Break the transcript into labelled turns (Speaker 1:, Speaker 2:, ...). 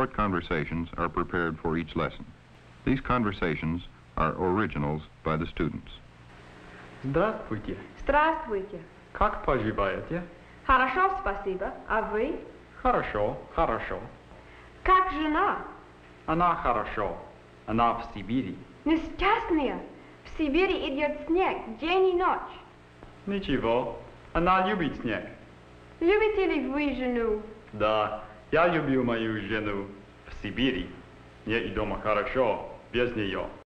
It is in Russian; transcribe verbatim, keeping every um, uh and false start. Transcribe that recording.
Speaker 1: short conversations are prepared for each lesson. These conversations are originals by the students.
Speaker 2: Здравствуйте.
Speaker 3: Здравствуйте.
Speaker 2: Как поживаете?
Speaker 3: Хорошо, спасибо. А вы?
Speaker 2: Хорошо, хорошо.
Speaker 3: Как жена?
Speaker 2: Она хорошо. Она в Сибири.
Speaker 3: Несчастная. В Сибири идет снег день и ночь.
Speaker 2: Ничего. Она любит снег.
Speaker 3: Любите ли вы жену?
Speaker 2: Да, я люблю мою жену в Сибири. Мне и дома хорошо без нее.